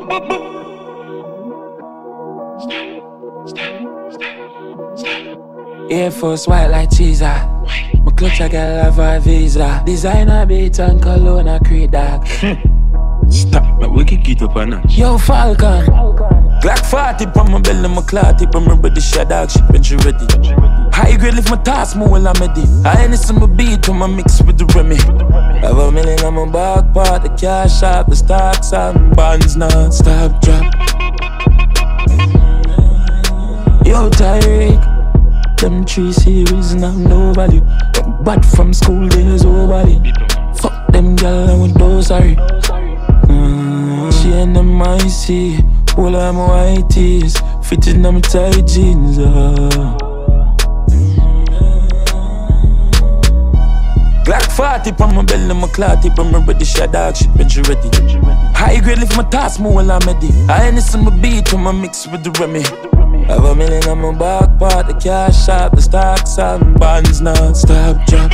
Air Force white like cheese. My clutch I got love a visa. Designer beat and cologne I create dog. Stop, but we can get up on that. Yo Falcon, Glock 40 on my belly, my clout tip on my body, shot dog shit when she ready. High grade lift my task, more while I'm ready. I ain't some beat on my mix with the Remy. Have a million on my back part, the cash shop, the stocks and bonds non-stop drop. Yo Tyreek, them 3 series and I'm no value. But from school days, oh body. Fuck them gal and with those sorry. She and them icy, all of my white tees, fitting on my tight jeans. Glock 40 on my belly, my clout tip on my body, shot dog shit when she ready. High grade lift my task, more while I'm ready. I ain't some beat on my mix with the Remy. Have a million on my back part, the cash shop, the stocks and bonds non-stop drop.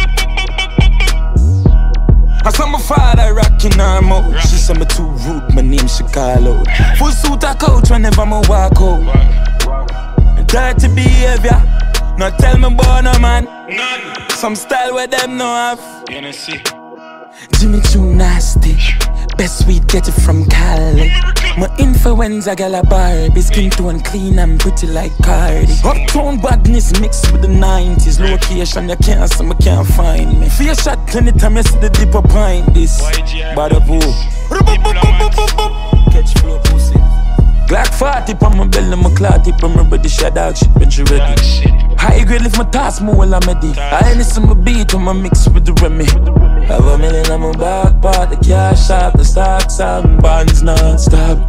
I saw my father rocking her mouth. She said me too rude, my name she call out. Full suit a couch whenever I walk out. Dirty behavior, not tell me about no man. None. Some style where them no have. You know see. Jimmy too nasty. Best weed get it from Cali. My influenza gal a Barbie. Skin tone clean and pretty like Cardi. Uptown badness mixed with the 90s. Location you can't see me can't find me. Fear shot anytime you see the dip up behind this. Bada boo. Catch flow pussy. Glock 40 on my belly, my clout tip on my body, shot dog shit when she ready. High grade lift my task, more while I'm ready. I ain't some beat on my mix with the Remy. Have a million on my back part, the cash shop, the stocks and bonds non-stop.